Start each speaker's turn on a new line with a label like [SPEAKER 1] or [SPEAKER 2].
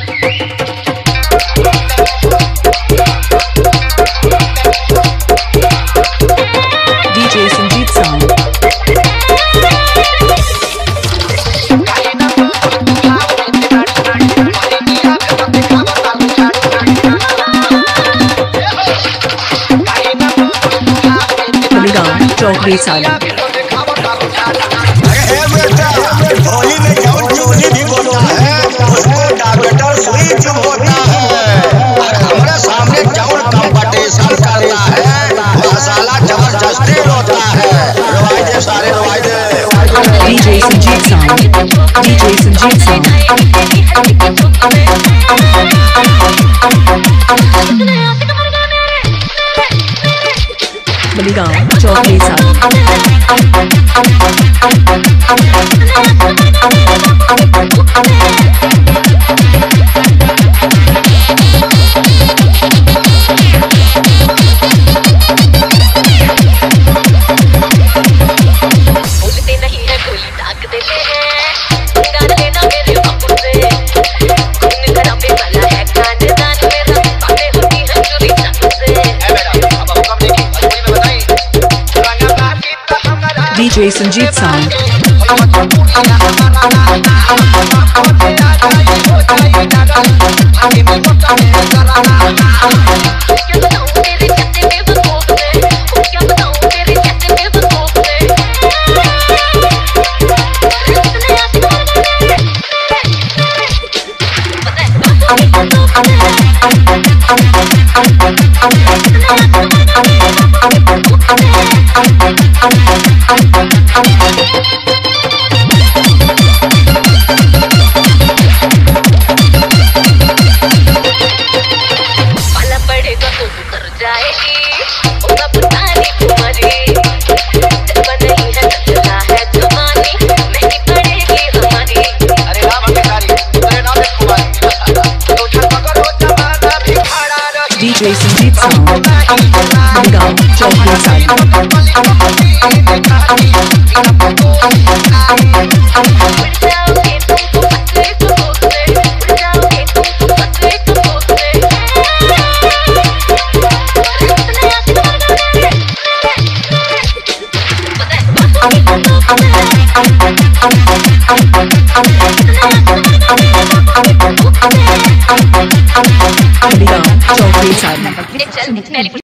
[SPEAKER 1] DJ Sanjeet Sound. चौकड़ी साली
[SPEAKER 2] होली में जौन चोली भी बोलता है उसको डॉक्टर सुई चुप होता है। और हमारे सामने जौन कंपटीशन करता है मसाला जबरदस्ती होता है। रवाजे सारे रवाजे
[SPEAKER 1] DJ Sanjeet Sound. DJ Sanjeet Sound. Baligaon चौकड़ी साली
[SPEAKER 3] बोलते नहीं है गोली दाग देते हैं गाल लेना मेरे बापू से खून खराब पे काला है खानदान मेरा बातें होती हैं चोरी चाकू से अब हुक्म देखी मजबूरी में बताई रंगा की तो हमारा
[SPEAKER 1] DJ Sanjeet Sound. DJ Sanjeet Sound. Baligaon चौकड़ी साली बलिगांव चौकड़ी साली